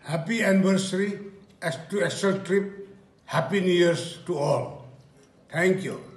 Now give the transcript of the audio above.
Happy anniversary to Astral Trip. Happy New Year's to all. Thank you.